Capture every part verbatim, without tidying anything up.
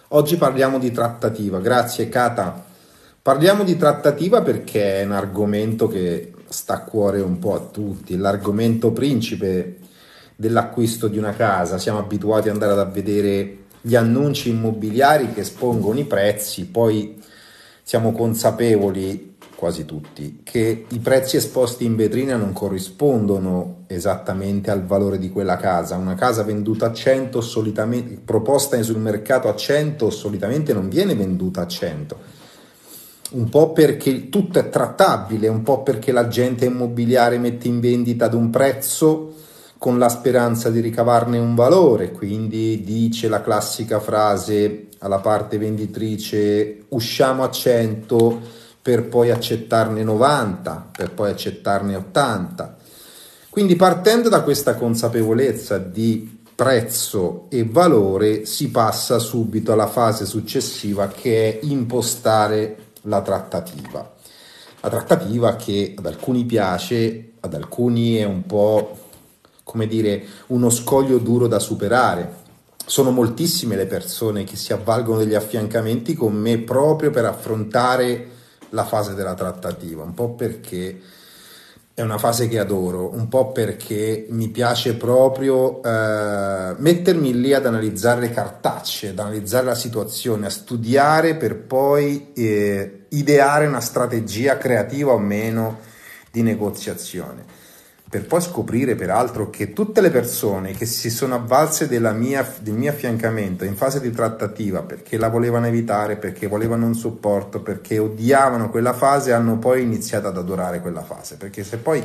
Oggi parliamo di trattativa, grazie Cata. Parliamo di trattativa perché è un argomento che sta a cuore un po' a tutti, l'argomento principe dell'acquisto di una casa. Siamo abituati ad andare a vedere gli annunci immobiliari che espongono i prezzi, poi siamo consapevoli, quasi tutti, che i prezzi esposti in vetrina non corrispondono esattamente al valore di quella casa. Una casa venduta a cento, solitamente proposta sul mercato a cento, solitamente non viene venduta a cento. Un po' perché tutto è trattabile, un po' perché l'agente immobiliare mette in vendita ad un prezzo con la speranza di ricavarne un valore, quindi dice la classica frase alla parte venditrice: usciamo a cento, per poi accettarne novanta, per poi accettarne ottanta. Quindi partendo da questa consapevolezza di prezzo e valore si passa subito alla fase successiva, che è impostare la trattativa. La trattativa che ad alcuni piace, ad alcuni è un po', come dire, uno scoglio duro da superare. Sono moltissime le persone che si avvalgono degli affiancamenti con me proprio per affrontare la fase della trattativa, un po' perché è una fase che adoro, un po' perché mi piace proprio eh, mettermi lì ad analizzare le cartacce, ad analizzare la situazione, a studiare per poi eh, ideare una strategia creativa o meno di negoziazione. Per poi scoprire peraltro che tutte le persone che si sono avvalse della mia, del mio affiancamento in fase di trattativa perché la volevano evitare, perché volevano un supporto, perché odiavano quella fase, hanno poi iniziato ad adorare quella fase. Perché se poi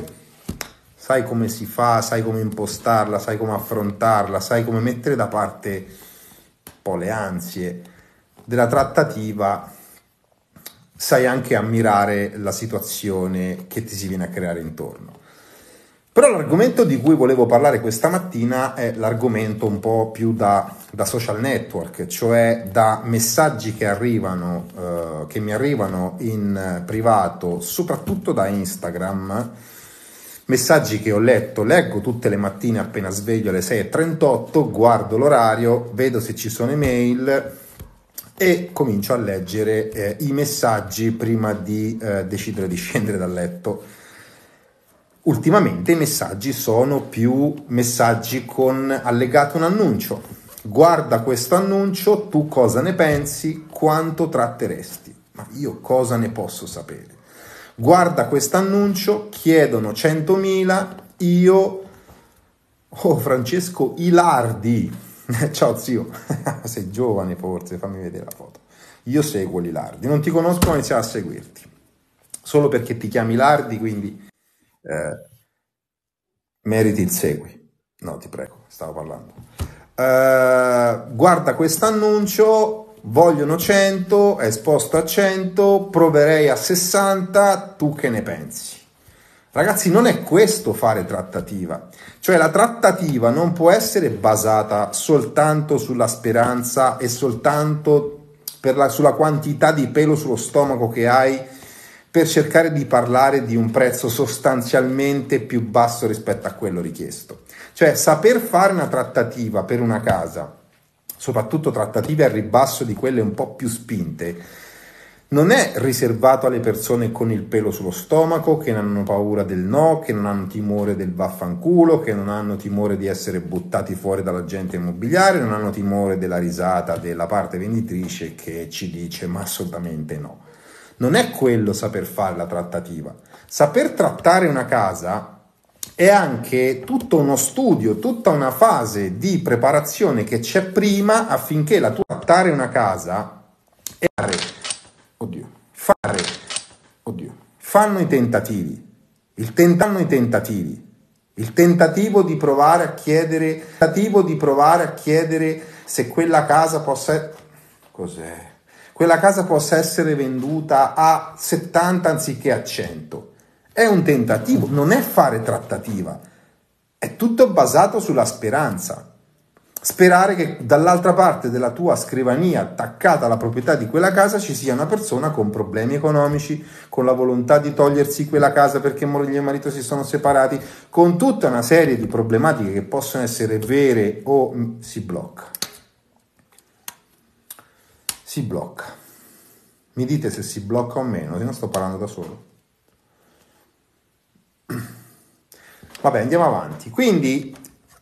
sai come si fa, sai come impostarla, sai come affrontarla, sai come mettere da parte un po' le ansie della trattativa, sai anche ammirare la situazione che ti si viene a creare intorno. Però l'argomento di cui volevo parlare questa mattina è l'argomento un po' più da, da social network, cioè da messaggi che arrivano, eh, che mi arrivano in privato, soprattutto da Instagram, messaggi che ho letto, leggo tutte le mattine appena sveglio alle sei e trentotto, guardo l'orario, vedo se ci sono email e comincio a leggere eh, i messaggi prima di eh, decidere di scendere dal letto. Ultimamente i messaggi sono più messaggi con allegato un annuncio. Guarda questo annuncio, tu cosa ne pensi, quanto tratteresti? Ma io cosa ne posso sapere? Guarda questo annuncio, chiedono centomila, io... Oh Francesco Ilardi, ciao zio, sei giovane forse, fammi vedere la foto. Io seguo l'Ilardi, non ti conosco ma inizio a seguirti. Solo perché ti chiami Ilardi, quindi... Eh, meriti il segui. No, ti prego, stavo parlando. Uh, guarda questo annuncio, vogliono cento, è esposto a cento, proverei a sessanta, tu che ne pensi? Ragazzi, non è questo fare trattativa. Cioè la trattativa non può essere basata soltanto sulla speranza e soltanto per la, sulla quantità di pelo sullo stomaco che hai, per cercare di parlare di un prezzo sostanzialmente più basso rispetto a quello richiesto. Cioè, saper fare una trattativa per una casa, soprattutto trattative al ribasso di quelle un po' più spinte, non è riservato alle persone con il pelo sullo stomaco, che non hanno paura del no, che non hanno timore del vaffanculo, che non hanno timore di essere buttati fuori dall'agente immobiliare, non hanno timore della risata della parte venditrice che ci dice ma assolutamente no. Non è quello saper fare la trattativa. Saper trattare una casa è anche tutto uno studio, tutta una fase di preparazione che c'è prima affinché la tua trattare una casa e fare, oddio, fare, oddio, fanno i tentativi, il tentano i tentativi, il tentativo di provare a chiedere, tentativo di provare a chiedere se quella casa possa, cos'è? Quella casa possa essere venduta a settanta anziché a cento. È un tentativo, non è fare trattativa. È tutto basato sulla speranza. Sperare che dall'altra parte della tua scrivania attaccata alla proprietà di quella casa ci sia una persona con problemi economici, con la volontà di togliersi quella casa perché moglie e marito si sono separati, con tutta una serie di problematiche che possono essere vere o si blocca. si blocca. Mi dite se si blocca o meno, se no sto parlando da solo. Vabbè, andiamo avanti. Quindi,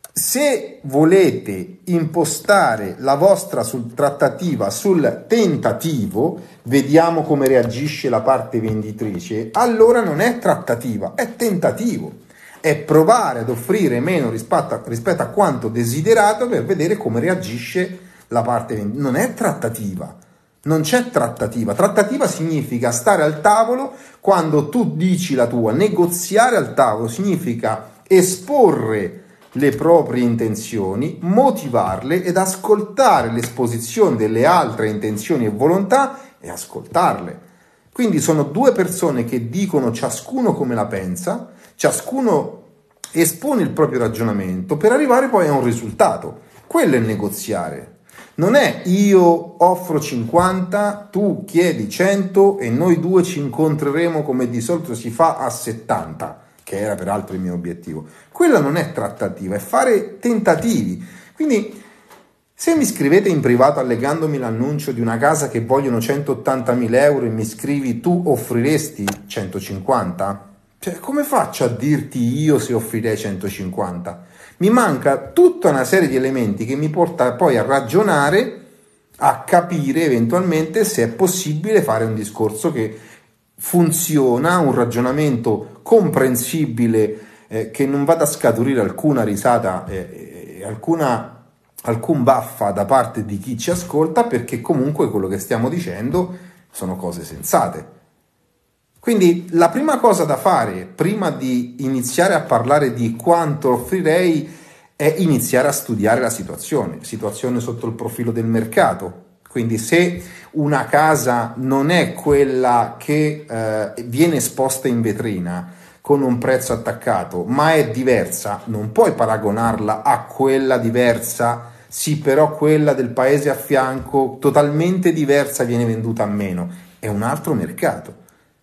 se volete impostare la vostra sul trattativa sul tentativo, vediamo come reagisce la parte venditrice, allora non è trattativa, è tentativo. È provare ad offrire meno rispetto a, rispetto a quanto desiderato per vedere come reagisce la parte venditrice. Non è trattativa. Non c'è trattativa. Trattativa significa stare al tavolo quando tu dici la tua. Negoziare al tavolo significa esporre le proprie intenzioni, motivarle ed ascoltare l'esposizione delle altre intenzioni e volontà e ascoltarle. Quindi sono due persone che dicono ciascuno come la pensa, ciascuno espone il proprio ragionamento per arrivare poi a un risultato. Quello è negoziare. Non è io offro cinquanta, tu chiedi cento e noi due ci incontreremo come di solito si fa a settanta, che era peraltro il mio obiettivo. Quella non è trattativa, è fare tentativi. Quindi se mi scrivete in privato allegandomi l'annuncio di una casa che vogliono centottantamila euro e mi scrivi tu offriresti centocinquanta, cioè come faccio a dirti io se offrirei centocinquanta? Mi manca tutta una serie di elementi che mi porta poi a ragionare, a capire eventualmente se è possibile fare un discorso che funziona, un ragionamento comprensibile, eh, che non vada a scaturire alcuna risata e eh, eh, alcuna, alcun baffa da parte di chi ci ascolta, perché comunque quello che stiamo dicendo sono cose sensate. Quindi la prima cosa da fare prima di iniziare a parlare di quanto offrirei è iniziare a studiare la situazione, situazione sotto il profilo del mercato. Quindi se una casa non è quella che eh, viene esposta in vetrina con un prezzo attaccato, ma è diversa, non puoi paragonarla a quella diversa, sì, però quella del paese a fianco, totalmente diversa, viene venduta a meno. È un altro mercato.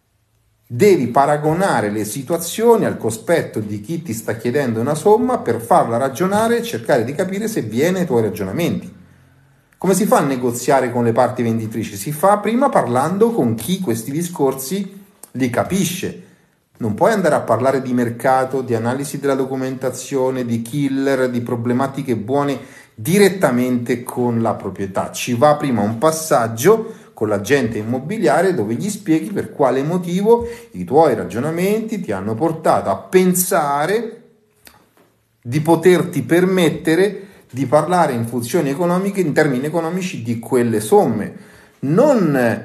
Devi paragonare le situazioni al cospetto di chi ti sta chiedendo una somma per farla ragionare e cercare di capire se viene ai tuoi ragionamenti. Come si fa a negoziare con le parti venditrici? Si fa prima parlando con chi questi discorsi li capisce. Non puoi andare a parlare di mercato, di analisi della documentazione, di killer, di problematiche buone direttamente con la proprietà. Ci va prima un passaggio con l'agente immobiliare dove gli spieghi per quale motivo i tuoi ragionamenti ti hanno portato a pensare di poterti permettere di parlare in funzioni economiche, in termini economici, di quelle somme. Non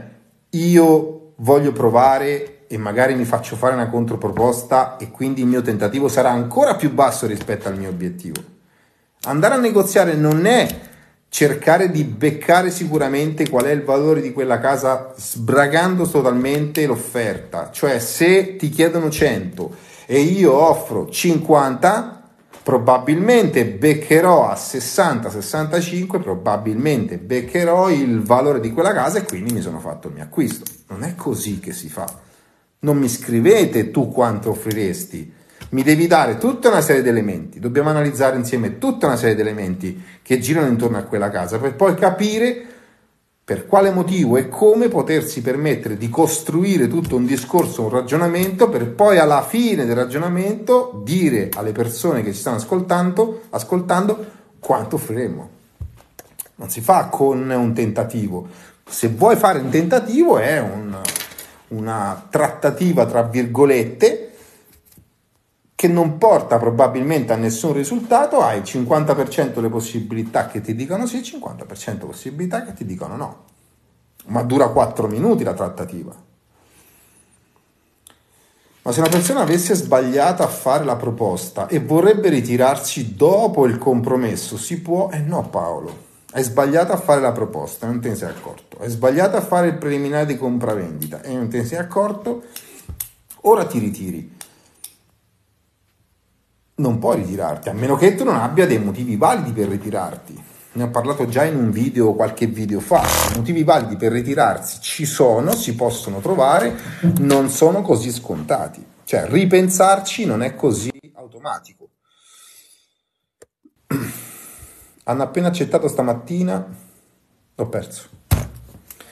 io voglio provare e magari mi faccio fare una controproposta e quindi il mio tentativo sarà ancora più basso rispetto al mio obiettivo. Andare a negoziare non è cercare di beccare sicuramente qual è il valore di quella casa sbragando totalmente l'offerta. Cioè, se ti chiedono cento e io offro cinquanta, probabilmente beccherò a sessanta sessantacinque, probabilmente beccherò il valore di quella casa e quindi mi sono fatto il mio acquisto. Non è così che si fa. Non mi scrivete tu quanto offriresti. Mi devi dare tutta una serie di elementi, dobbiamo analizzare insieme tutta una serie di elementi che girano intorno a quella casa per poi capire per quale motivo e come potersi permettere di costruire tutto un discorso, un ragionamento, per poi alla fine del ragionamento dire alle persone che ci stanno ascoltando, ascoltando quanto offriremo. Non si fa con un tentativo. Se vuoi fare un tentativo è un, una trattativa tra virgolette che non porta probabilmente a nessun risultato. Hai il cinquanta per cento le possibilità che ti dicono sì, cinquanta per cento possibilità che ti dicono no. Ma dura quattro minuti la trattativa. Ma se una persona avesse sbagliato a fare la proposta e vorrebbe ritirarsi dopo il compromesso, si può? Eh no, Paolo. Hai sbagliato a fare la proposta e non te ne sei accorto. Hai sbagliato a fare il preliminare di compravendita e non te ne sei accorto. Ora ti ritiri. Non puoi ritirarti, a meno che tu non abbia dei motivi validi per ritirarti. Ne ho parlato già in un video, qualche video fa. I motivi validi per ritirarsi ci sono, si possono trovare, non sono così scontati. Cioè, ripensarci non è così automatico. Hanno appena accettato stamattina, l'ho perso.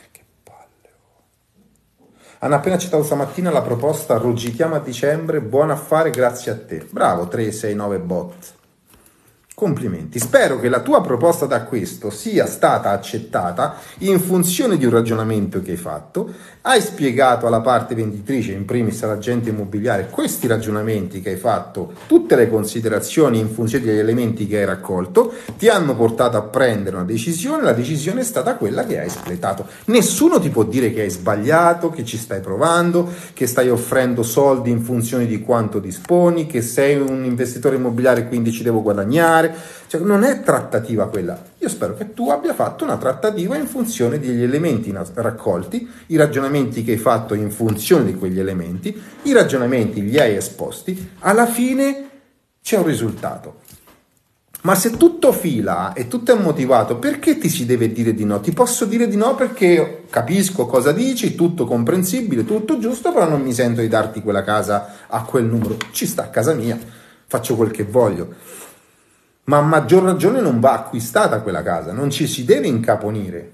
Hanno appena accettato stamattina la proposta, rogitiamo a dicembre, buon affare, grazie a te. Bravo, tre sei nove bot. Complimenti. Spero che la tua proposta d'acquisto sia stata accettata in funzione di un ragionamento che hai fatto. Hai spiegato alla parte venditrice, in primis all'agente immobiliare, questi ragionamenti che hai fatto, tutte le considerazioni in funzione degli elementi che hai raccolto, ti hanno portato a prendere una decisione, la decisione è stata quella che hai espletato. Nessuno ti può dire che hai sbagliato, che ci stai provando, che stai offrendo soldi in funzione di quanto disponi, che sei un investitore immobiliare e quindi ci devo guadagnare. Cioè, non è trattativa quella. Io spero che tu abbia fatto una trattativa in funzione degli elementi raccolti, i ragionamenti che hai fatto in funzione di quegli elementi, i ragionamenti li hai esposti, alla fine c'è un risultato. Ma se tutto fila e tutto è motivato, perché ti si deve dire di no? Ti posso dire di no perché capisco cosa dici, tutto comprensibile, tutto giusto, però non mi sento di darti quella casa a quel numero. Ci sta a casa mia, faccio quel che voglio. Ma a maggior ragione non va acquistata quella casa, non ci si deve incaponire.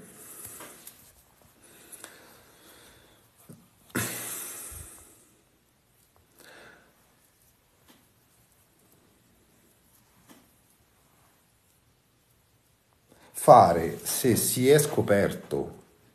Fare, se si è scoperto,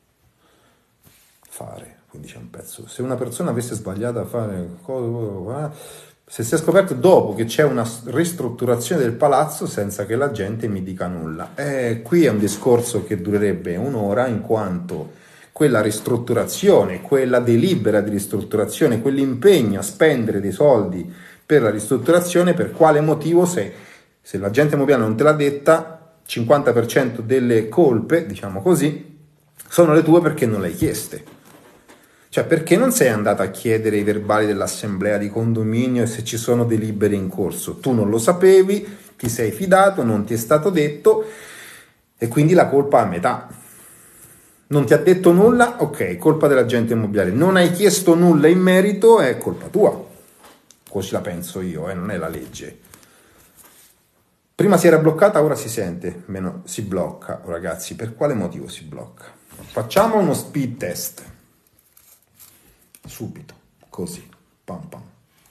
fare, quindi c'è un pezzo, se una persona avesse sbagliato a fare, se si è scoperto dopo che c'è una ristrutturazione del palazzo senza che la gente mi dica nulla. Eh, qui è un discorso che durerebbe un'ora, in quanto quella ristrutturazione, quella delibera di ristrutturazione, quell'impegno a spendere dei soldi per la ristrutturazione, per quale motivo, se, se l'agente immobiliare non te l'ha detta, cinquanta per cento delle colpe, diciamo così, sono le tue perché non le hai chieste. Cioè, perché non sei andata a chiedere i verbali dell'assemblea di condominio e se ci sono delibere in corso? Tu non lo sapevi, ti sei fidato, non ti è stato detto e quindi la colpa a metà. Non ti ha detto nulla? Ok, colpa dell'agente immobiliare. Non hai chiesto nulla in merito? È colpa tua. Così la penso io, eh, non è la legge. Prima si era bloccata, ora si sente, meno si blocca. Oh, ragazzi, per quale motivo si blocca? Facciamo uno speed test. Subito, così, pam pam.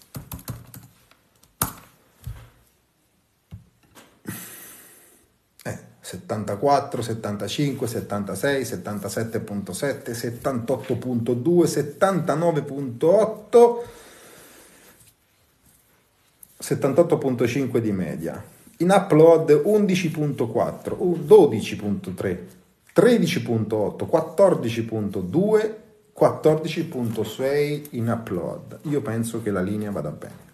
Eh, settantaquattro, settantacinque, settantasei, settantasette virgola sette, settantotto virgola due, settantanove virgola otto, settantotto virgola cinque di media. In upload undici virgola quattro, dodici virgola tre, tredici virgola otto, quattordici virgola due, quattordici virgola sei in upload. Io penso che la linea vada bene.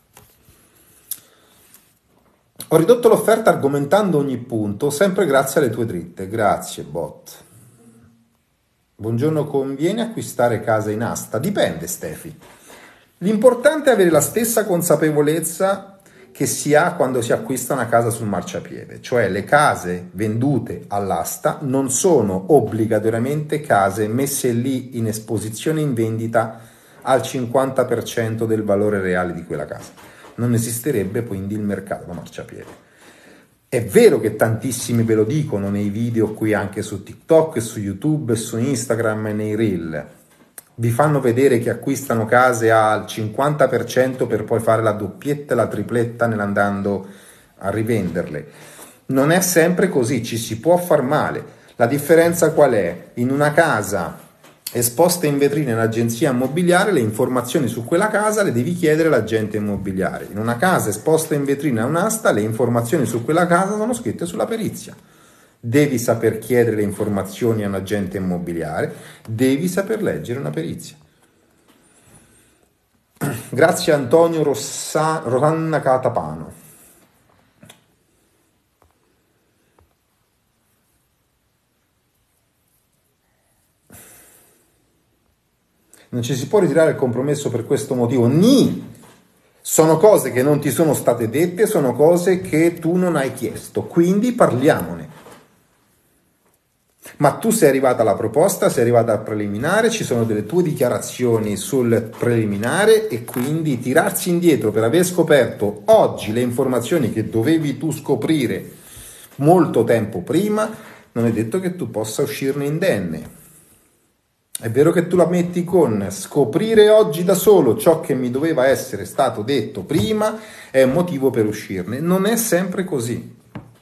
Ho ridotto l'offerta argomentando ogni punto, sempre grazie alle tue dritte. Grazie, bot. Buongiorno, conviene acquistare casa in asta? Dipende, Stefi. L'importante è avere la stessa consapevolezza che si ha quando si acquista una casa sul marciapiede, cioè le case vendute all'asta non sono obbligatoriamente case messe lì in esposizione in vendita al cinquanta per cento del valore reale di quella casa. Non esisterebbe quindi il mercato da marciapiede. È vero che tantissimi ve lo dicono nei video qui anche su TikTok, su YouTube, su Instagram e nei Reel. Vi fanno vedere che acquistano case al cinquanta per cento per poi fare la doppietta e la tripletta nell'andando a rivenderle. Non è sempre così, ci si può far male. La differenza qual è? In una casa esposta in vetrina in agenzia immobiliare, le informazioni su quella casa le devi chiedere all'agente immobiliare. In una casa esposta in vetrina a un'asta, le informazioni su quella casa sono scritte sulla perizia. Devi saper chiedere le informazioni a un agente immobiliare, devi saper leggere una perizia. Grazie a Antonio Rossa, Rosanna Catapano. Non ci si può ritirare il compromesso per questo motivo. Ni! Sono cose che non ti sono state dette, sono cose che tu non hai chiesto, quindi parliamone. Ma tu sei arrivata alla proposta, sei arrivata al preliminare, ci sono delle tue dichiarazioni sul preliminare e quindi tirarsi indietro per aver scoperto oggi le informazioni che dovevi tu scoprire molto tempo prima, non è detto che tu possa uscirne indenne. È vero che tu la metti con scoprire oggi da solo ciò che mi doveva essere stato detto prima è un motivo per uscirne. Non è sempre così.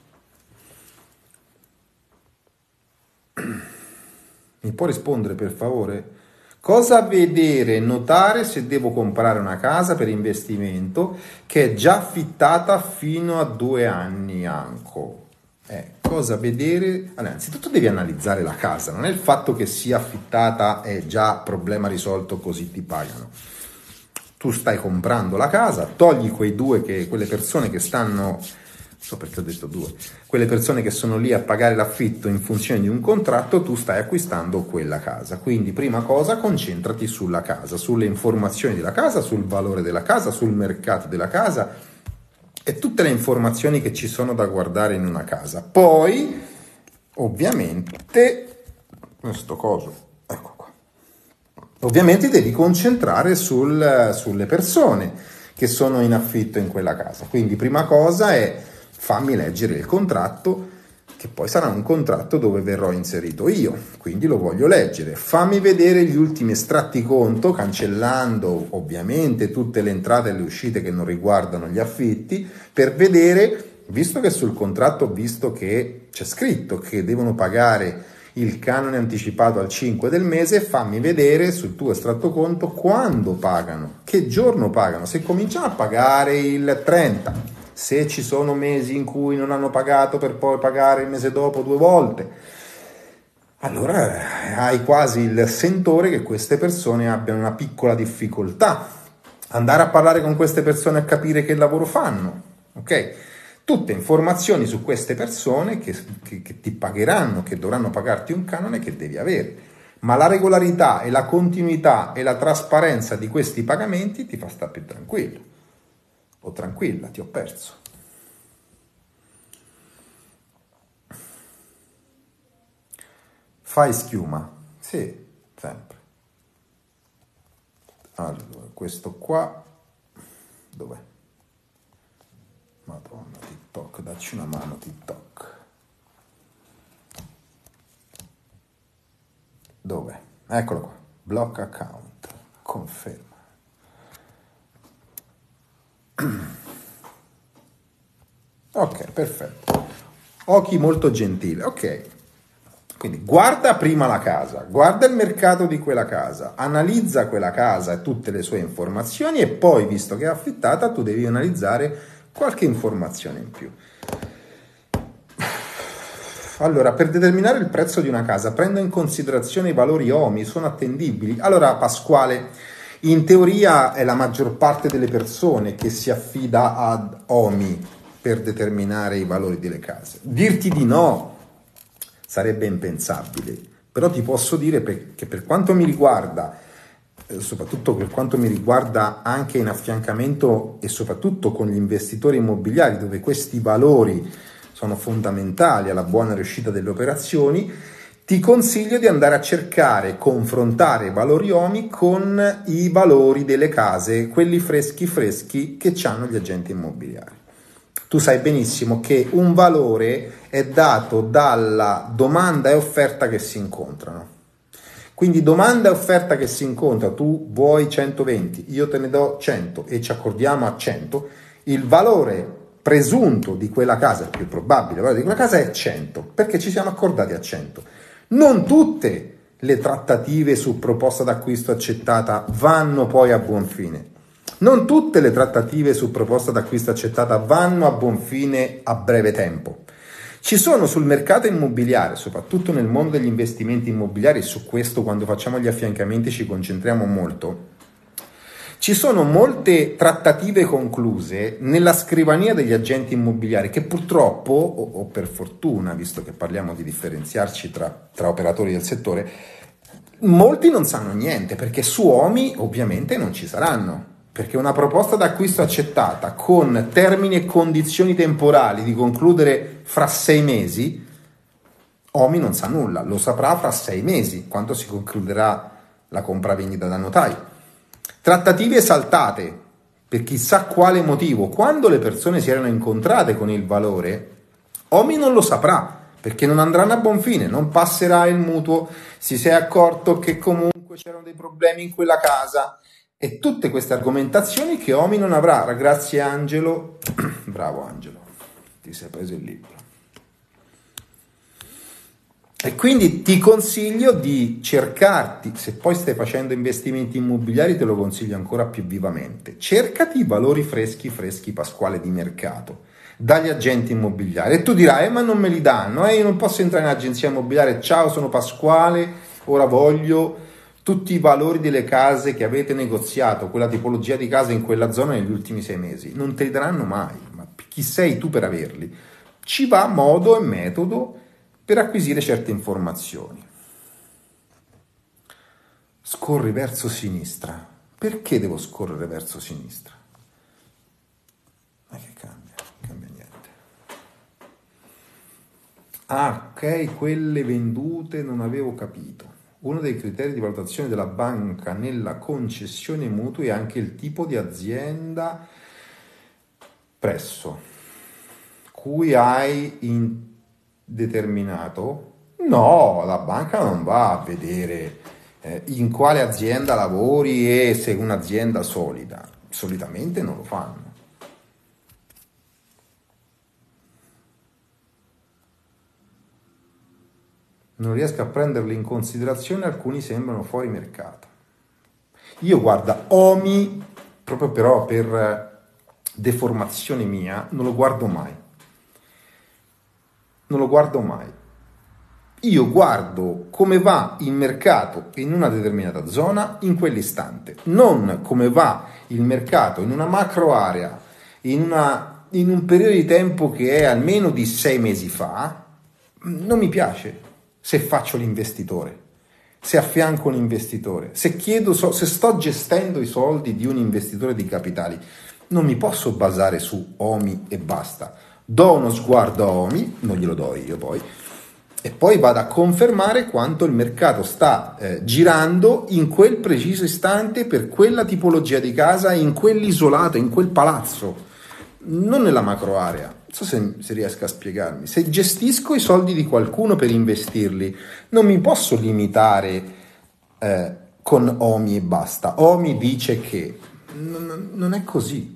Mi può rispondere per favore? Cosa vedere e notare se devo comprare una casa per investimento che è già affittata fino a due anni anco? Eh, cosa vedere? Allora, innanzitutto devi analizzare la casa, non è il fatto che sia affittata è già problema risolto così ti pagano. Tu stai comprando la casa, togli quei due che, quelle persone che stanno, non so perché ho detto due, quelle persone che sono lì a pagare l'affitto in funzione di un contratto, tu stai acquistando quella casa. Quindi prima cosa, concentrati sulla casa, sulle informazioni della casa, sul valore della casa, sul mercato della casa e tutte le informazioni che ci sono da guardare in una casa. Poi, ovviamente, questo coso, ecco qua, ovviamente devi concentrare sul, sulle persone che sono in affitto in quella casa. Quindi prima cosa è fammi leggere il contratto, che poi sarà un contratto dove verrò inserito io, quindi lo voglio leggere. Fammi vedere gli ultimi estratti conto, cancellando ovviamente tutte le entrate e le uscite che non riguardano gli affitti, per vedere, visto che sul contratto ho visto che c'è scritto che devono pagare il canone anticipato al cinque del mese, fammi vedere sul tuo estratto conto quando pagano, che giorno pagano, se cominciano a pagare il trenta, se ci sono mesi in cui non hanno pagato per poi pagare il mese dopo due volte, allora hai quasi il sentore che queste persone abbiano una piccola difficoltà. Andare a parlare con queste persone a capire che lavoro fanno, ok? Tutte informazioni su queste persone che, che, che ti pagheranno, che dovranno pagarti un canone che devi avere. Ma la regolarità e la continuità e la trasparenza di questi pagamenti ti fa stare più tranquillo. O tranquilla, ti ho perso. Fai schiuma? Sì, sempre. Allora, questo qua, dov'è? Madonna, TikTok, dacci una mano, TikTok. Dov'è? Eccolo qua. Block account. Conferma. Ok, perfetto. Occhi molto gentili. Ok. Quindi guarda prima la casa, guarda il mercato di quella casa, analizza quella casa e tutte le sue informazioni e poi, visto che è affittata, tu devi analizzare qualche informazione in più. Allora, per determinare il prezzo di una casa, prendo in considerazione i valori O M I, sono attendibili? Allora, Pasquale, in teoria è la maggior parte delle persone che si affida ad O M I per determinare i valori delle case. Dirti di no sarebbe impensabile, però ti posso dire che per quanto mi riguarda, soprattutto per quanto mi riguarda anche in affiancamento e soprattutto con gli investitori immobiliari, dove questi valori sono fondamentali alla buona riuscita delle operazioni, ti consiglio di andare a cercare, confrontare i valori O M I con i valori delle case, quelli freschi freschi che hanno gli agenti immobiliari. Tu sai benissimo che un valore è dato dalla domanda e offerta che si incontrano. Quindi domanda e offerta che si incontra, tu vuoi centoventi, io te ne do cento e ci accordiamo a cento, il valore presunto di quella casa, il più probabile, il valore di quella casa è cento, perché ci siamo accordati a cento. Non tutte le trattative su proposta d'acquisto accettata vanno poi a buon fine. Non tutte le trattative su proposta d'acquisto accettata vanno a buon fine a breve tempo. Ci sono sul mercato immobiliare, soprattutto nel mondo degli investimenti immobiliari, su questo quando facciamo gli affiancamenti ci concentriamo molto, ci sono molte trattative concluse nella scrivania degli agenti immobiliari che purtroppo, o, o per fortuna, visto che parliamo di differenziarci tra, tra operatori del settore, molti non sanno niente, perché su O M I ovviamente non ci saranno. Perché una proposta d'acquisto accettata con termini e condizioni temporali di concludere fra sei mesi, O M I non sa nulla, lo saprà fra sei mesi, quando si concluderà la compravendita da notaio. Trattative saltate, per chissà quale motivo, quando le persone si erano incontrate con il valore, O M I non lo saprà, perché non andranno a buon fine, non passerà il mutuo, si sei accorto che comunque c'erano dei problemi in quella casa e tutte queste argomentazioni che Omi non avrà. Grazie Angelo, bravo Angelo, ti sei preso il libro. E quindi ti consiglio di cercarti, se poi stai facendo investimenti immobiliari te lo consiglio ancora più vivamente, cercati i valori freschi freschi Pasquale di mercato dagli agenti immobiliari e tu dirai eh, ma non me li danno, eh, io non posso entrare in agenzia immobiliare, ciao sono Pasquale, ora voglio tutti i valori delle case che avete negoziato, quella tipologia di case in quella zona negli ultimi sei mesi, non te li daranno mai, ma chi sei tu per averli? Ci va modo e metodo per acquisire certe informazioni. Scorri verso sinistra. Perché devo scorrere verso sinistra? Ma che cambia? Non cambia niente. Ah, ok, quelle vendute non avevo capito. Uno dei criteri di valutazione della banca nella concessione mutui è anche il tipo di azienda presso cui hai in determinato. No, la banca non va a vedere eh, in quale azienda lavori e se è un'azienda solida, solitamente non lo fanno. Non riesco a prenderli in considerazione, alcuni sembrano fuori mercato. Io guarda, Omi, proprio però per deformazione mia, non lo guardo mai. Non lo guardo mai. Io guardo come va il mercato in una determinata zona in quell'istante, non come va il mercato in una macro area, in, una, in un periodo di tempo che è almeno di sei mesi fa. Non mi piace se faccio l'investitore, se affianco un investitore, se chiedo, se sto gestendo i soldi di un investitore di capitali, non mi posso basare su Omi e basta. Do uno sguardo a Omi, non glielo do io poi, e poi vado a confermare quanto il mercato sta eh, girando in quel preciso istante per quella tipologia di casa, in quell'isolato, in quel palazzo, non nella macro area. Non so se, se riesco a spiegarmi. Se gestisco i soldi di qualcuno per investirli, non mi posso limitare eh, con Omi e basta. Omi dice che non, non è così.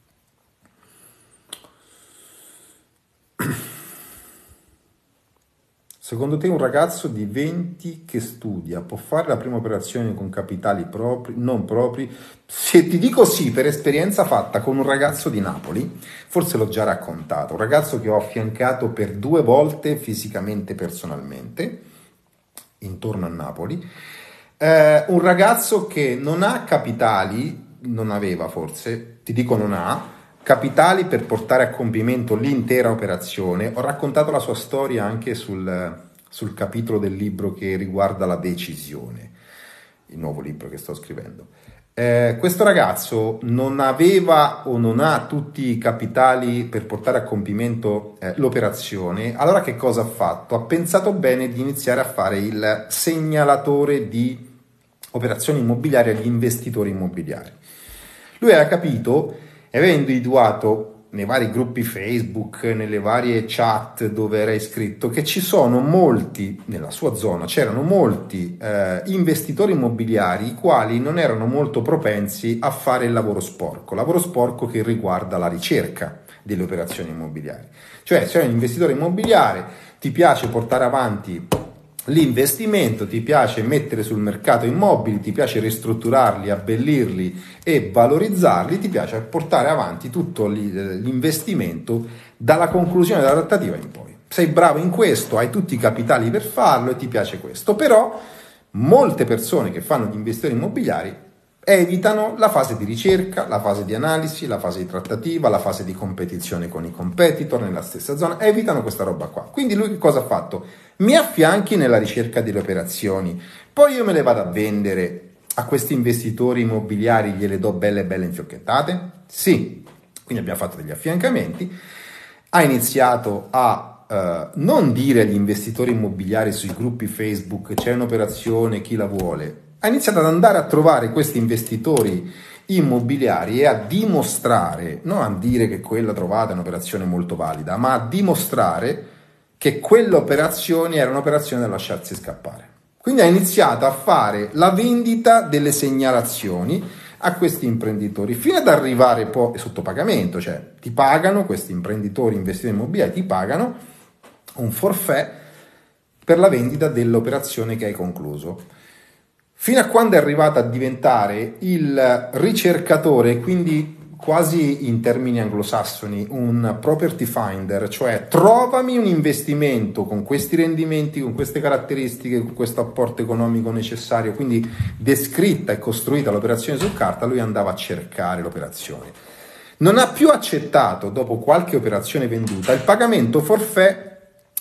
Secondo te un ragazzo di venti che studia può fare la prima operazione con capitali propri, non propri? Se ti dico sì, per esperienza fatta con un ragazzo di Napoli, forse l'ho già raccontato, un ragazzo che ho affiancato per due volte fisicamente, personalmente, intorno a Napoli, eh, un ragazzo che non ha capitali, non aveva forse, ti dico non ha, capitali per portare a compimento l'intera operazione. Ho raccontato la sua storia anche sul, sul capitolo del libro che riguarda la decisione, il nuovo libro che sto scrivendo. Eh, questo ragazzo non aveva o non ha tutti i capitali per portare a compimento eh, l'operazione. Allora che cosa ha fatto? Ha pensato bene di iniziare a fare il segnalatore di operazioni immobiliari agli investitori immobiliari. Lui aveva capito e aveva individuato nei vari gruppi Facebook, nelle varie chat dove era iscritto, che ci sono molti, nella sua zona, c'erano molti eh, investitori immobiliari i quali non erano molto propensi a fare il lavoro sporco, lavoro sporco che riguarda la ricerca delle operazioni immobiliari. Cioè, se sei un investitore immobiliare, ti piace portare avanti l'investimento, ti piace mettere sul mercato immobili, ti piace ristrutturarli, abbellirli e valorizzarli, ti piace portare avanti tutto l'investimento dalla conclusione della trattativa in poi. Sei bravo in questo, hai tutti i capitali per farlo e ti piace questo, però molte persone che fanno gli investitori immobiliari evitano la fase di ricerca, la fase di analisi, la fase di trattativa, la fase di competizione con i competitor nella stessa zona, evitano questa roba qua. Quindi lui che cosa ha fatto? Mi affianchi nella ricerca delle operazioni, poi io me le vado a vendere a questi investitori immobiliari, gliele do belle belle infiocchettate? Sì, quindi abbiamo fatto degli affiancamenti, ha iniziato a Uh, non dire agli investitori immobiliari sui gruppi Facebook c'è un'operazione, chi la vuole. Ha iniziato ad andare a trovare questi investitori immobiliari e a dimostrare, non a dire che quella trovata è un'operazione molto valida, ma a dimostrare che quell'operazione era un'operazione da lasciarsi scappare. Quindi ha iniziato a fare la vendita delle segnalazioni a questi imprenditori, fino ad arrivare poi sotto pagamento, cioè ti pagano, questi imprenditori investitori immobiliari ti pagano un forfait per la vendita dell'operazione che hai concluso. Fino a quando è arrivato a diventare il ricercatore, quindi quasi in termini anglosassoni, un property finder, cioè trovami un investimento con questi rendimenti, con queste caratteristiche, con questo apporto economico necessario, quindi descritta e costruita l'operazione su carta, lui andava a cercare l'operazione. Non ha più accettato, dopo qualche operazione venduta, il pagamento forfait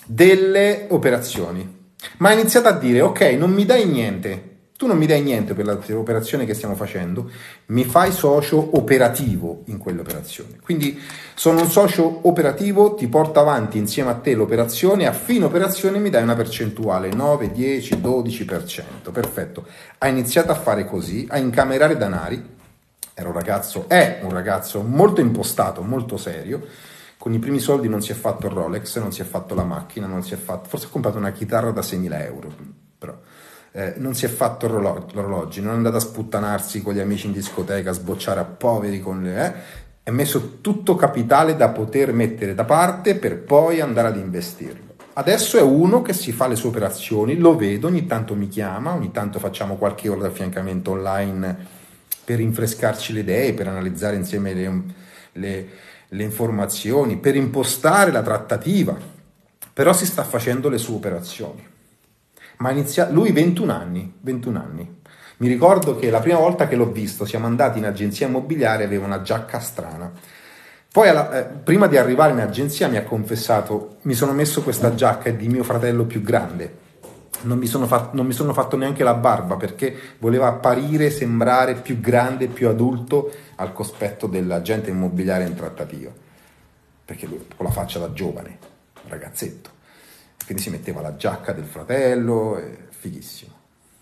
delle operazioni, ma ha iniziato a dire: ok, non mi dai niente, tu non mi dai niente per l'operazione che stiamo facendo, mi fai socio operativo in quell'operazione. Quindi sono un socio operativo, ti porto avanti insieme a te l'operazione, a fine operazione mi dai una percentuale, nove, dieci, dodici per cento. Perfetto. Ha iniziato a fare così, a incamerare danari. Era un ragazzo, è un ragazzo molto impostato, molto serio. Con i primi soldi non si è fatto il Rolex, non si è fatto la macchina, non si è fatto, forse ha comprato una chitarra da seimila euro, però eh, non si è fatto l'orologio, non è andato a sputtanarsi con gli amici in discoteca, a sbocciare a poveri con le... Eh, è messo tutto capitale da poter mettere da parte per poi andare ad investirlo. Adesso è uno che si fa le sue operazioni, lo vedo, ogni tanto mi chiama, ogni tanto facciamo qualche ora di affiancamento online per rinfrescarci le idee, per analizzare insieme le... le le informazioni, per impostare la trattativa, però si sta facendo le sue operazioni. Ma inizia... lui ventuno anni, ventuno anni. Mi ricordo che la prima volta che l'ho visto, siamo andati in agenzia immobiliare, aveva una giacca strana. Poi, alla... eh, prima di arrivare in agenzia, mi ha confessato: mi sono messo questa giacca, è di mio fratello più grande. Non mi sono fatto, non mi sono fatto neanche la barba, perché voleva apparire, sembrare più grande, più adulto al cospetto dell'agente immobiliare in trattativa, perché lui con la faccia da giovane, ragazzetto, quindi si metteva la giacca del fratello, è fighissimo.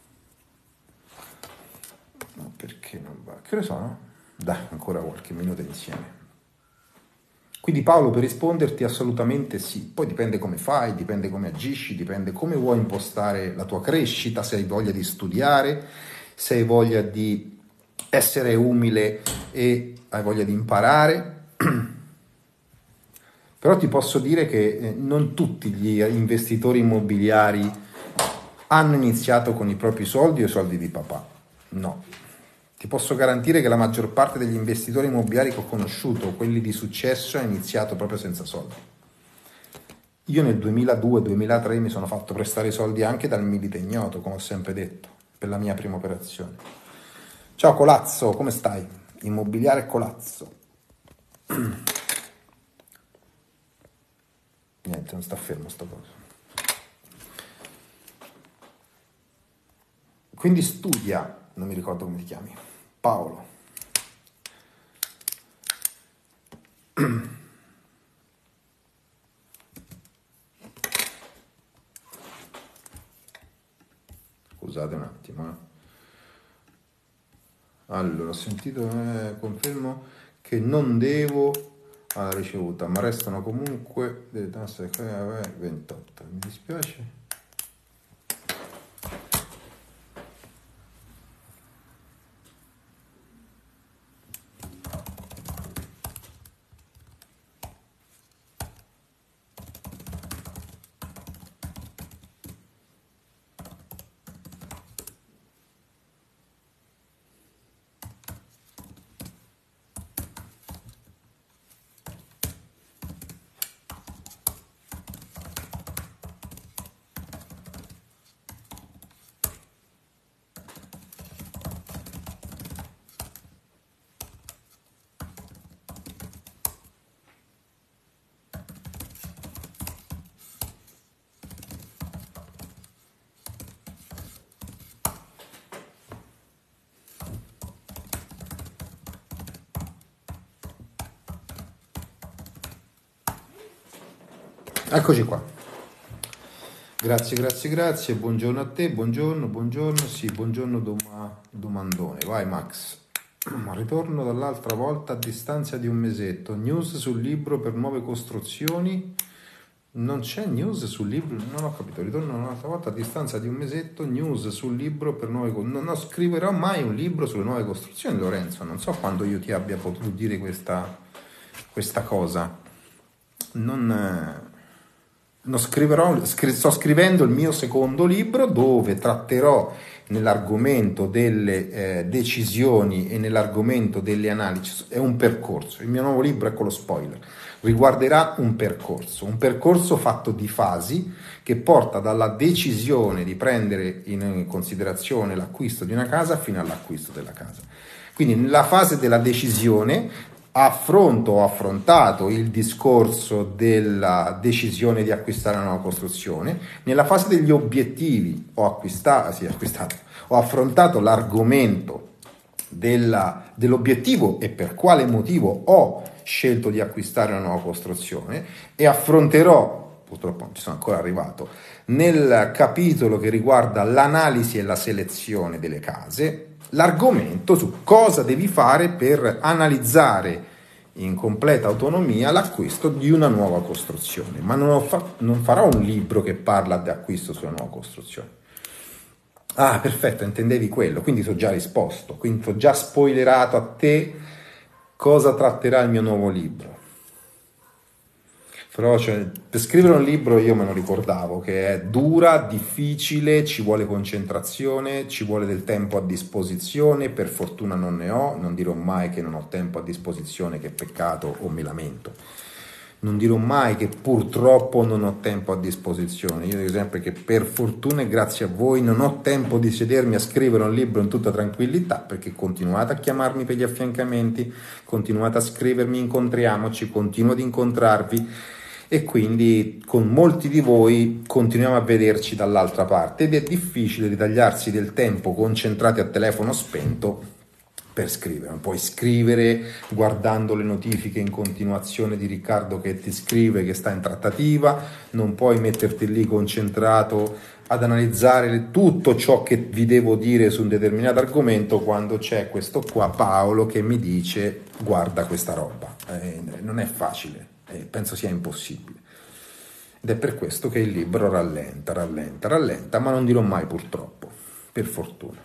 No, perché non va? Che ne so, no? Dai, ancora qualche minuto insieme. Quindi Paolo, per risponderti, assolutamente sì. Poi dipende come fai, dipende come agisci, dipende come vuoi impostare la tua crescita, se hai voglia di studiare, se hai voglia di essere umile e hai voglia di imparare. Però ti posso dire che non tutti gli investitori immobiliari hanno iniziato con i propri soldi o i soldi di papà. No. Ti posso garantire che la maggior parte degli investitori immobiliari che ho conosciuto, quelli di successo, ha iniziato proprio senza soldi. Io nel duemiladue duemilatré mi sono fatto prestare i soldi anche dal Milite Ignoto, come ho sempre detto, per la mia prima operazione. Ciao Colazzo, come stai? Immobiliare Colazzo. Niente, non sta fermo sta cosa. Quindi studia, non mi ricordo come ti chiami, Paolo. Scusate un attimo. Eh. Allora, ho sentito, eh, confermo che non devo alla ricevuta, ma restano comunque delle tasse ventotto. Mi dispiace. Eccoci qua. Grazie, grazie, grazie. Buongiorno a te, buongiorno, buongiorno. Sì, buongiorno doma, domandone. Vai Max. Ritorno dall'altra volta a distanza di un mesetto. News sul libro per nuove costruzioni. Non c'è news sul libro, non ho capito, ritorno un'altra volta a distanza di un mesetto, news sul libro per nuove costruzioni. Non scriverò mai un libro sulle nuove costruzioni, Lorenzo, non so quando io ti abbia potuto dire questa, questa cosa. Non, non scriverò, scri- sto scrivendo il mio secondo libro dove tratterò nell'argomento delle eh, decisioni e nell'argomento delle analisi. È un percorso, il mio nuovo libro, ecco lo spoiler, riguarderà un percorso, un percorso fatto di fasi che porta dalla decisione di prendere in considerazione l'acquisto di una casa fino all'acquisto della casa. Quindi nella fase della decisione affronto ho affrontato il discorso della decisione di acquistare una nuova costruzione. Nella fase degli obiettivi ho acquistato, sì, acquistato, ho affrontato l'argomento della, dell'obiettivo e per quale motivo ho scelto di acquistare una nuova costruzione, e affronterò, purtroppo non ci sono ancora arrivato, nel capitolo che riguarda l'analisi e la selezione delle case, l'argomento su cosa devi fare per analizzare in completa autonomia l'acquisto di una nuova costruzione. Ma non, ho fa- non farò un libro che parla di acquisto sulla nuova costruzione. Ah, perfetto, intendevi quello, quindi ti ho già risposto, quindi ti ho già spoilerato a te cosa tratterà il mio nuovo libro. Però cioè, per scrivere un libro io me lo ricordavo che è dura, difficile, ci vuole concentrazione, ci vuole del tempo a disposizione, per fortuna non ne ho, non dirò mai che non ho tempo a disposizione, che peccato, o mi lamento. Non dirò mai che purtroppo non ho tempo a disposizione. Io dico sempre che per fortuna e grazie a voi non ho tempo di sedermi a scrivere un libro in tutta tranquillità, perché continuate a chiamarmi per gli affiancamenti, continuate a scrivermi, incontriamoci, continuo ad incontrarvi, e quindi con molti di voi continuiamo a vederci dall'altra parte, ed è difficile ritagliarsi del tempo concentrati a telefono spento per scrivere. Non puoi scrivere guardando le notifiche in continuazione di Riccardo che ti scrive che sta in trattativa, non puoi metterti lì concentrato ad analizzare tutto ciò che vi devo dire su un determinato argomento quando c'è questo qua Paolo che mi dice guarda questa roba. Eh, non è facile, eh, penso sia impossibile. Ed è per questo che il libro rallenta, rallenta, rallenta, ma non dirò mai purtroppo, per fortuna.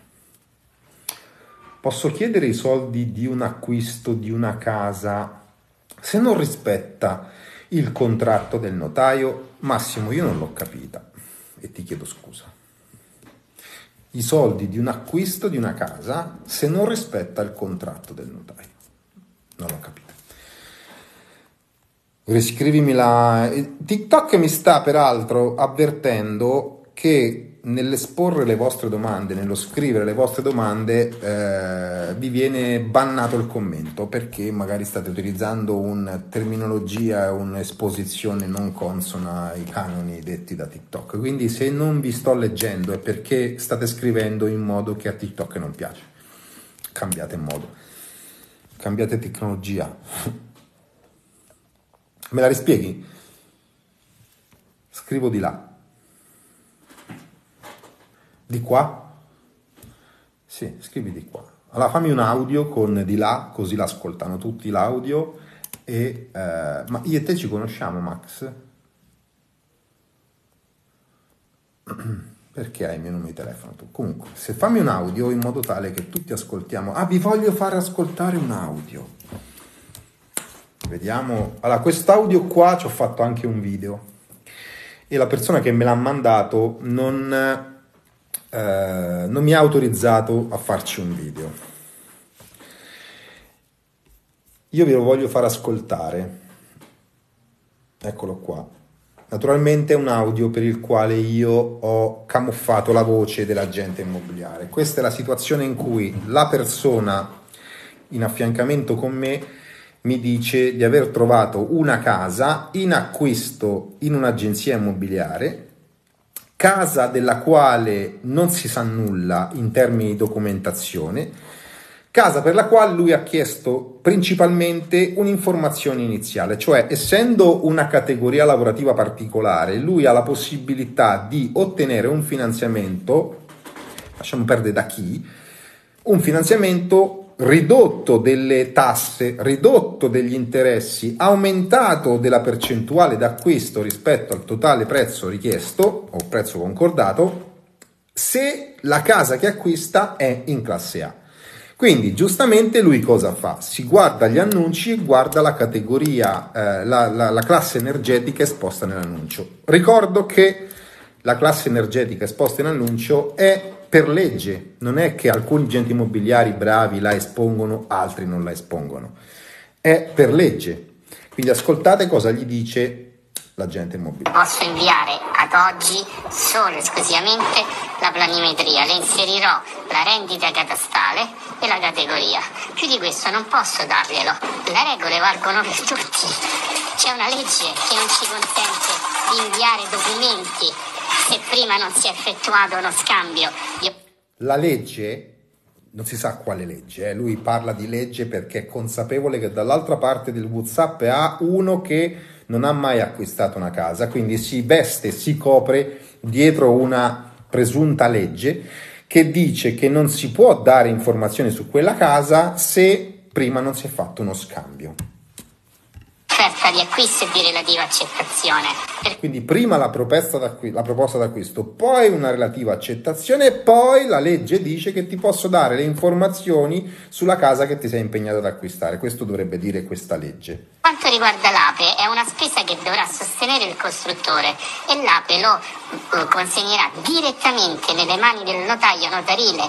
Posso chiedere i soldi di un acquisto di una casa se non rispetta il contratto del notaio? Massimo, io non l'ho capita e ti chiedo scusa. I soldi di un acquisto di una casa se non rispetta il contratto del notaio? Non l'ho capita. Riscrivimi la... TikTok mi sta peraltro avvertendo che nell'esporre le vostre domande, nello scrivere le vostre domande, eh, vi viene bannato il commento perché magari state utilizzando una terminologia e un'esposizione non consona ai canoni detti da TikTok. Quindi se non vi sto leggendo è perché state scrivendo in modo che a TikTok non piace. Cambiate modo, cambiate tecnologia. Me la rispieghi? Scrivo di là. Di qua? Sì, scrivi di qua. Allora fammi un audio con di là, così l'ascoltano tutti l'audio. E, eh, ma io e te ci conosciamo, Max? Perché hai il mio numero di telefono tu? Comunque, se fammi un audio in modo tale che tutti ascoltiamo. Ah, vi voglio fare ascoltare un audio. Vediamo. Allora, quest'audio qua ci ho fatto anche un video. E la persona che me l'ha mandato non... Uh, non mi ha autorizzato a farci un video. Io ve lo voglio far ascoltare. Eccolo qua. Naturalmente è un audio per il quale io ho camuffato la voce dell'agente immobiliare. Questa è la situazione in cui la persona in affiancamento con me mi dice di aver trovato una casa in acquisto in un'agenzia immobiliare, casa della quale non si sa nulla in termini di documentazione, casa per la quale lui ha chiesto principalmente un'informazione iniziale, cioè essendo una categoria lavorativa particolare, lui ha la possibilità di ottenere un finanziamento, lasciamo perdere da chi, un finanziamento ridotto delle tasse, ridotto degli interessi, aumentato della percentuale d'acquisto rispetto al totale prezzo richiesto o prezzo concordato, se la casa che acquista è in classe A. Quindi giustamente lui cosa fa? Si guarda gli annunci e guarda la categoria, eh, la, la, la classe energetica esposta nell'annuncio. Ricordo che la classe energetica esposta in annuncio è per legge, non è che alcuni agenti immobiliari bravi la espongono, altri non la espongono, è per legge. Quindi ascoltate cosa gli dice l'agente immobiliare. Posso inviare ad oggi solo e esclusivamente la planimetria, le inserirò la rendita catastale e la categoria. Più di questo non posso darglielo. Le regole valgono per tutti. C'è una legge che non ci consente di inviare documenti se prima non si è effettuato uno scambio. Io... La legge, non si sa quale legge, eh? Lui parla di legge perché è consapevole che dall'altra parte del WhatsApp ha uno che non ha mai acquistato una casa, quindi si veste, si copre dietro una presunta legge che dice che non si può dare informazioni su quella casa se prima non si è fatto uno scambio. Offerta di acquisto e di relativa accettazione. Quindi prima la proposta, d'acqu- la proposta d'acquisto, poi una relativa accettazione e poi la legge dice che ti posso dare le informazioni sulla casa che ti sei impegnato ad acquistare. Questo dovrebbe dire questa legge. Quanto riguarda l'Ape, è una spesa che dovrà sostenere il costruttore e l'Ape lo uh, consegnerà direttamente nelle mani del notaio notarile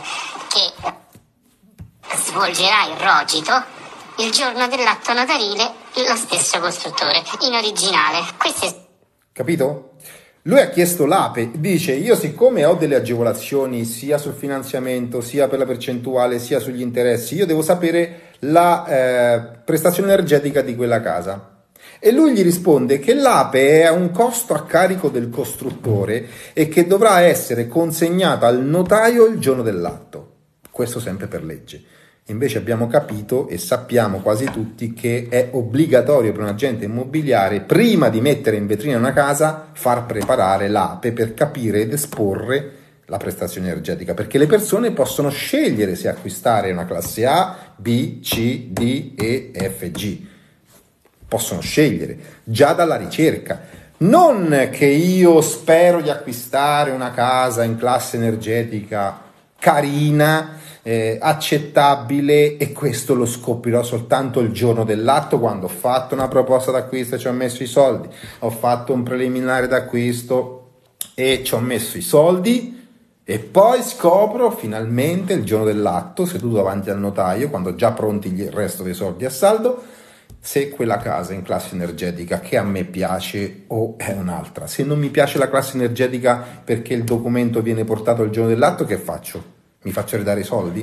che svolgerà il rogito il giorno dell'atto notarile lo stesso costruttore, in originale. Queste... Capito? Lui ha chiesto l'Ape, dice io siccome ho delle agevolazioni sia sul finanziamento, sia per la percentuale, sia sugli interessi, io devo sapere la eh, prestazione energetica di quella casa. E lui gli risponde che l'Ape è un costo a carico del costruttore e che dovrà essere consegnata al notaio il giorno dell'atto. Questo sempre per legge. Invece abbiamo capito e sappiamo quasi tutti che è obbligatorio per un agente immobiliare, prima di mettere in vetrina una casa, far preparare l'Ape per capire ed esporre la prestazione energetica, perché le persone possono scegliere se acquistare una classe A, B, C, D, E, F, G. Possono scegliere già dalla ricerca. Non che io spero di acquistare una casa in classe energetica carina, Eh, accettabile e questo lo scoprirò soltanto il giorno dell'atto, quando ho fatto una proposta d'acquisto e ci ho messo i soldi, ho fatto un preliminare d'acquisto e ci ho messo i soldi e poi scopro finalmente il giorno dell'atto, seduto davanti al notaio, quando ho già pronti il resto dei soldi a saldo, se quella casa è in classe energetica che a me piace o è un'altra. Se non mi piace la classe energetica perché il documento viene portato il giorno dell'atto, che faccio? Mi faccio ridare i soldi?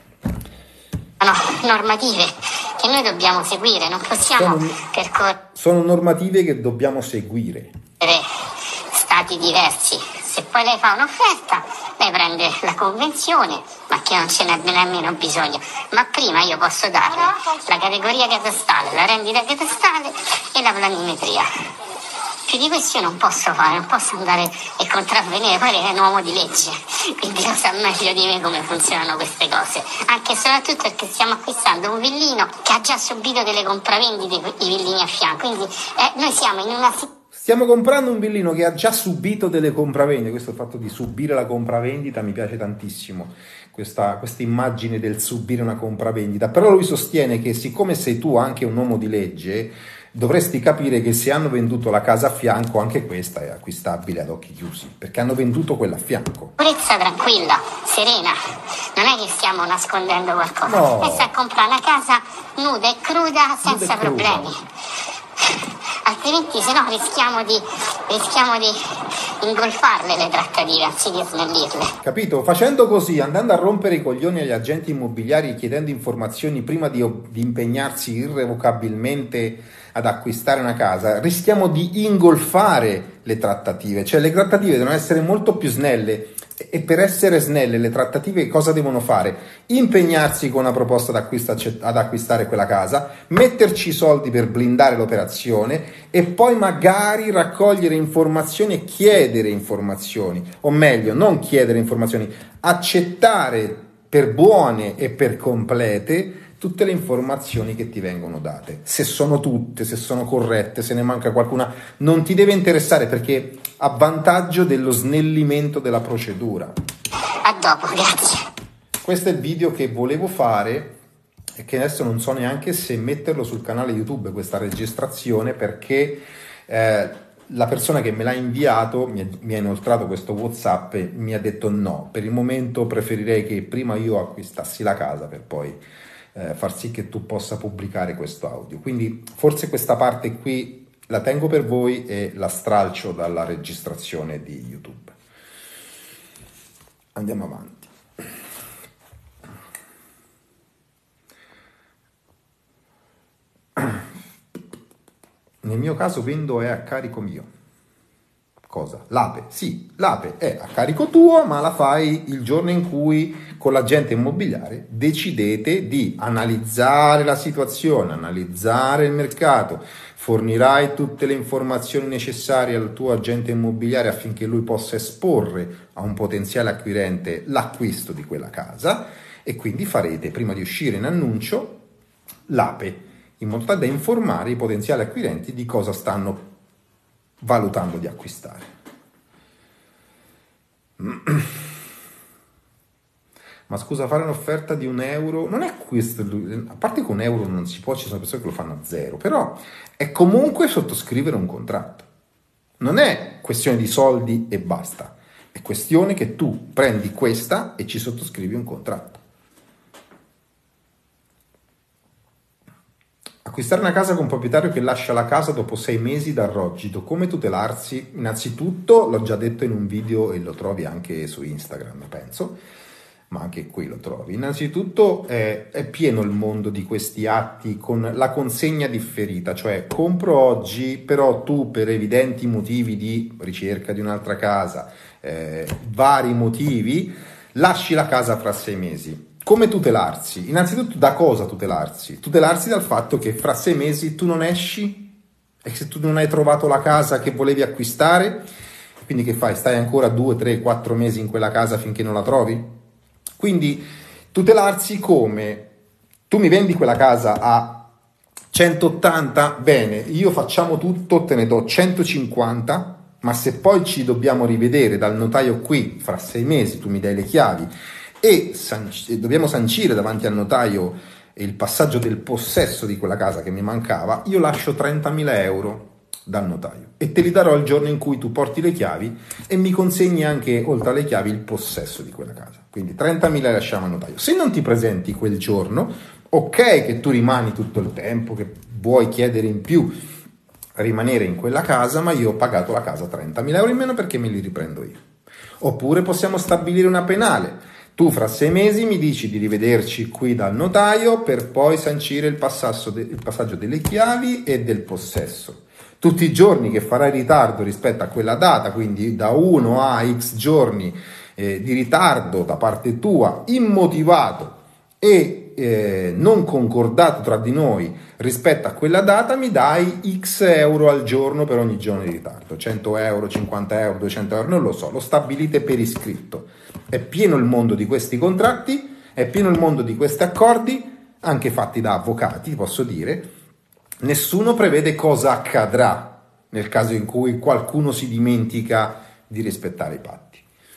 No, normative che noi dobbiamo seguire, non possiamo sono, percorrere. Sono normative che dobbiamo seguire. Stati diversi. Se poi lei fa un'offerta, lei prende la convenzione, ma che non ce n'è nemmeno bisogno. Ma prima io posso darle la categoria catastale, la rendita catastale e la planimetria. Più di questo io non posso fare, non posso andare e contravvenire, poi è un uomo di legge, quindi lo sa meglio di me come funzionano queste cose, anche e soprattutto perché stiamo acquistando un villino che ha già subito delle compravendite, i villini a fianco, quindi eh, noi siamo in una situazione... Stiamo comprando un villino che ha già subito delle compravendite. Questo fatto di subire la compravendita mi piace tantissimo, questa, questa immagine del subire una compravendita. Però lui sostiene che siccome sei tu anche un uomo di legge, dovresti capire che se hanno venduto la casa a fianco, anche questa è acquistabile ad occhi chiusi, perché hanno venduto quella a fianco. Sicurezza tranquilla, serena, non è che stiamo nascondendo qualcosa. No. Questa è comprare una casa nuda e cruda senza Nuda e cruda. problemi. Altrimenti se no rischiamo di, rischiamo di ingolfarle le trattative anziché snellirle. Capito? Facendo così, andando a rompere i coglioni agli agenti immobiliari e chiedendo informazioni prima di, di impegnarsi irrevocabilmente ad acquistare una casa, rischiamo di ingolfare le trattative. Cioè le trattative devono essere molto più snelle. E per essere snelle le trattative cosa devono fare? Impegnarsi con una proposta d'acquisto ad acquistare quella casa, metterci i soldi per blindare l'operazione e poi magari raccogliere informazioni e chiedere informazioni, o meglio non chiedere informazioni, accettare per buone e per complete tutte le informazioni che ti vengono date. Se sono tutte, se sono corrette, se ne manca qualcuna, non ti deve interessare, perché a vantaggio dello snellimento della procedura. A dopo, grazie. Questo è il video che volevo fare e che adesso non so neanche se metterlo sul canale YouTube, questa registrazione, perché eh, la persona che me l'ha inviato mi, mi ha inoltrato questo WhatsApp e mi ha detto no, per il momento preferirei che prima io acquistassi la casa per poi eh, far sì che tu possa pubblicare questo audio. Quindi forse questa parte qui la tengo per voi e la stralcio dalla registrazione di YouTube. Andiamo avanti. Nel mio caso vendo è a carico mio. Cosa? L'ape? Sì, l'ape è a carico tuo, ma la fai il giorno in cui con l'agente immobiliare decidete di analizzare la situazione, analizzare il mercato, fornirai tutte le informazioni necessarie al tuo agente immobiliare affinché lui possa esporre a un potenziale acquirente l'acquisto di quella casa, e quindi farete, prima di uscire in annuncio, l'ape, in modo tale da informare i potenziali acquirenti di cosa stanno valutando di acquistare. Ma scusa, fare un'offerta di un euro non è questo, a parte che un euro non si può, ci sono persone che lo fanno a zero, però è comunque sottoscrivere un contratto. Non è questione di soldi e basta, è questione che tu prendi questa e ci sottoscrivi un contratto. Acquistare una casa con un proprietario che lascia la casa dopo sei mesi dal rogito, come tutelarsi? Innanzitutto, l'ho già detto in un video e lo trovi anche su Instagram, penso, ma anche qui lo trovi. Innanzitutto è, è pieno il mondo di questi atti con la consegna differita, cioè compro oggi, però tu per evidenti motivi di ricerca di un'altra casa, eh, vari motivi, lasci la casa fra sei mesi. Come tutelarsi? Innanzitutto da cosa tutelarsi? Tutelarsi dal fatto che fra sei mesi tu non esci e se tu non hai trovato la casa che volevi acquistare, quindi che fai? Stai ancora due, tre, quattro mesi in quella casa finché non la trovi? Quindi tutelarsi come? Tu mi vendi quella casa a centottanta? Bene, io facciamo tutto, te ne do centocinquanta, ma se poi ci dobbiamo rivedere dal notaio qui fra sei mesi, tu mi dai le chiavi e sanci- dobbiamo sancire davanti al notaio il passaggio del possesso di quella casa che mi mancava, io lascio trentamila euro dal notaio e te li darò il giorno in cui tu porti le chiavi e mi consegni anche, oltre alle chiavi, il possesso di quella casa. Quindi trentamila lasciamo al notaio. Se non ti presenti quel giorno, ok che tu rimani tutto il tempo, che vuoi chiedere in più, rimanere in quella casa, ma io ho pagato la casa trentamila euro in meno perché me li riprendo io. Oppure possiamo stabilire una penale. Tu fra sei mesi mi dici di rivederci qui dal notaio per poi sancire il, de- il passaggio delle chiavi e del possesso. Tutti i giorni che farai ritardo rispetto a quella data, quindi da uno a X giorni eh, di ritardo da parte tua, immotivato e eh, non concordato tra di noi rispetto a quella data, mi dai X euro al giorno per ogni giorno di ritardo, cento euro, cinquanta euro, duecento euro, non lo so, lo stabilite per iscritto. È pieno il mondo di questi contratti, è pieno il mondo di questi accordi, anche fatti da avvocati, posso dire. Nessuno prevede cosa accadrà nel caso in cui qualcuno si dimentica di rispettare i patti.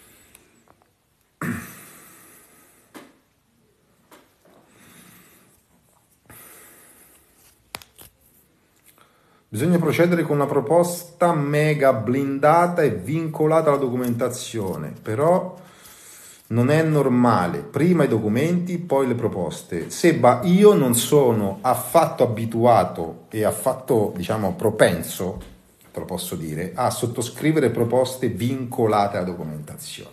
Bisogna procedere con una proposta mega blindata e vincolata alla documentazione, però non è normale, prima i documenti, poi le proposte. Seba, io non sono affatto abituato e affatto, diciamo, propenso, te lo posso dire, a sottoscrivere proposte vincolate alla documentazione.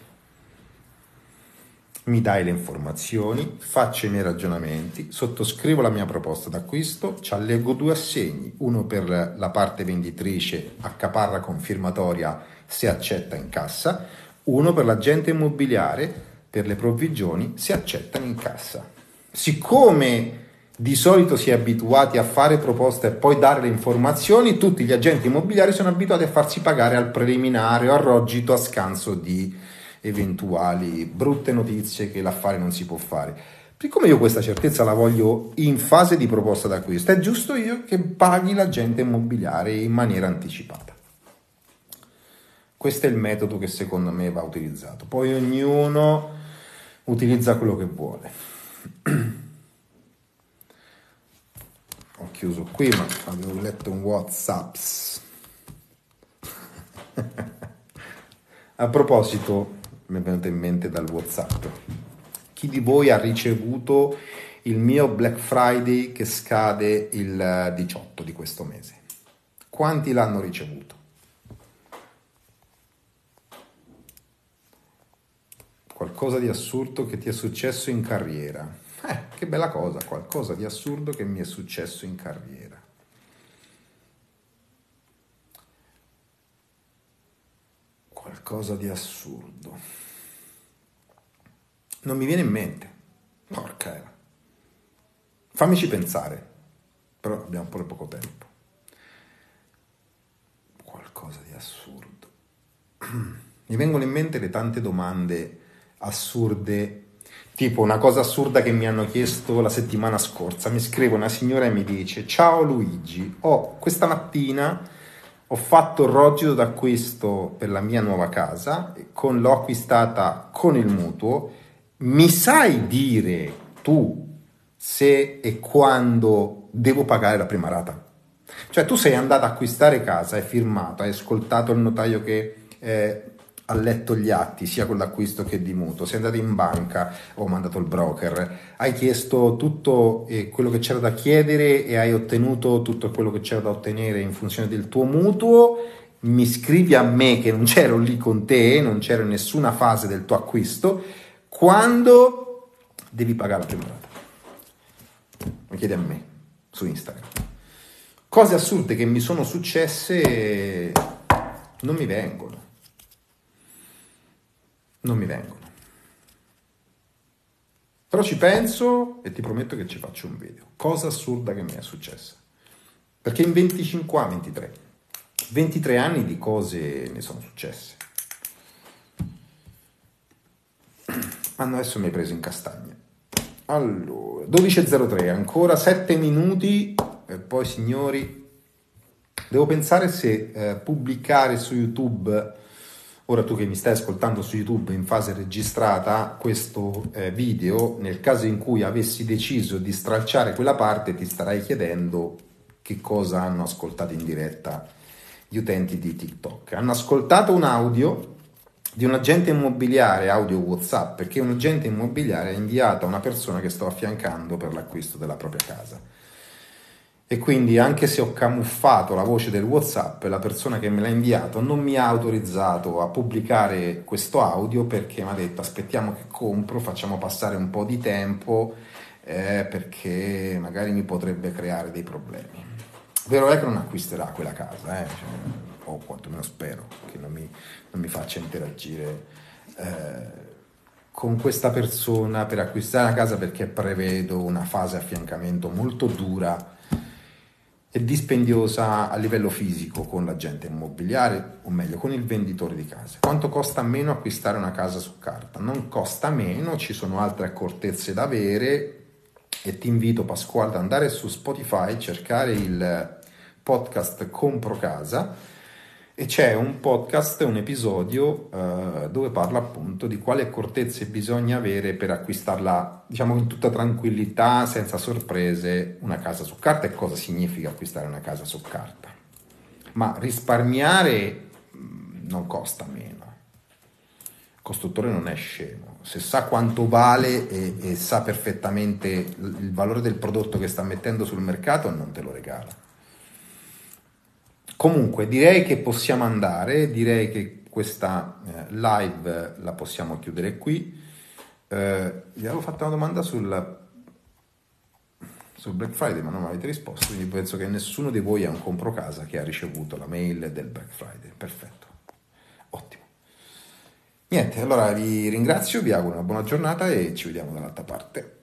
Mi dai le informazioni, faccio i miei ragionamenti, sottoscrivo la mia proposta d'acquisto, ci allego due assegni, uno per la parte venditrice, accaparra confirmatoria se accetta in cassa, uno per l'agente immobiliare, per le provvigioni se accettano in cassa. Siccome di solito si è abituati a fare proposte e poi dare le informazioni, tutti gli agenti immobiliari sono abituati a farsi pagare al preliminare o al rogito a scanso di eventuali brutte notizie che l'affare non si può fare. Siccome io questa certezza la voglio in fase di proposta d'acquisto, è giusto io che paghi l'agente immobiliare in maniera anticipata. Questo è il metodo che secondo me va utilizzato. Poi ognuno utilizza quello che vuole. Ho chiuso qui, ma avevo letto un WhatsApp. A proposito, mi è venuto in mente dal WhatsApp. Chi di voi ha ricevuto il mio Black Friday che scade il diciotto di questo mese? Quanti l'hanno ricevuto? Qualcosa di assurdo che ti è successo in carriera. Eh, che bella cosa, qualcosa di assurdo che mi è successo in carriera. Qualcosa di assurdo. Non mi viene in mente. Porca era. Fammici pensare. Però abbiamo pure poco tempo. Qualcosa di assurdo. Mi vengono in mente le tante domande assurde, tipo una cosa assurda che mi hanno chiesto la settimana scorsa. Mi scrive una signora e mi dice: ciao Luigi, oh, questa mattina ho fatto il rogito d'acquisto per la mia nuova casa, con, l'ho acquistata con il mutuo, mi sai dire tu se e quando devo pagare la prima rata? Cioè tu sei andato a acquistare casa, hai firmato, hai ascoltato il notaio che eh, ha letto gli atti sia con l'acquisto che di mutuo, sei andato in banca o mandato il broker, hai chiesto tutto eh, quello che c'era da chiedere e hai ottenuto tutto quello che c'era da ottenere in funzione del tuo mutuo. Mi scrivi a me che non c'ero lì con te, non c'ero in nessuna fase del tuo acquisto, quando devi pagare la prima rata. Lo chiedi a me su Instagram. Cose assurde che mi sono successe non mi vengono. Non mi vengono. Però ci penso e ti prometto che ci faccio un video. Cosa assurda che mi è successa. Perché in venticinque anni, ventitré, ventitré anni di cose ne sono successe. Ah, adesso mi hai preso in castagna. Allora, dodici e zero tre, ancora sette minuti e poi signori, devo pensare se eh, pubblicare su YouTube. Ora tu che mi stai ascoltando su YouTube in fase registrata questo eh, video, nel caso in cui avessi deciso di stralciare quella parte, ti starai chiedendo che cosa hanno ascoltato in diretta gli utenti di TikTok. Hanno ascoltato un audio di un agente immobiliare, audio WhatsApp, perché un agente immobiliare ha inviato a una persona che sto affiancando per l'acquisto della propria casa. E quindi anche se ho camuffato la voce del WhatsApp, la persona che me l'ha inviato non mi ha autorizzato a pubblicare questo audio perché mi ha detto aspettiamo che compro, facciamo passare un po' di tempo eh, perché magari mi potrebbe creare dei problemi. Vero è che non acquisterà quella casa, eh? Cioè, o quantomeno spero che non mi, non mi faccia interagire eh, con questa persona per acquistare una casa, perché prevedo una fase affiancamento molto dura e dispendiosa a livello fisico con l'agente immobiliare, o meglio con il venditore di case. Quanto costa meno acquistare una casa su carta? Non costa meno, ci sono altre accortezze da avere e ti invito, Pasquale, ad andare su Spotify, cercare il podcast Compro Casa e c'è un podcast, un episodio eh, dove parla appunto di quali accortezze bisogna avere per acquistarla, diciamo, in tutta tranquillità, senza sorprese, una casa su carta e cosa significa acquistare una casa su carta. Ma risparmiare non costa meno. Il costruttore non è scemo, se sa quanto vale e, e sa perfettamente il valore del prodotto che sta mettendo sul mercato, non te lo regala. Comunque direi che possiamo andare, direi che questa eh, live la possiamo chiudere qui. Eh, vi avevo fatto una domanda sul, sul Black Friday, ma non mi avete risposto, quindi penso che nessuno di voi è un compro casa che ha ricevuto la mail del Black Friday. Perfetto, ottimo. Niente, allora vi ringrazio, vi auguro una buona giornata e ci vediamo dall'altra parte.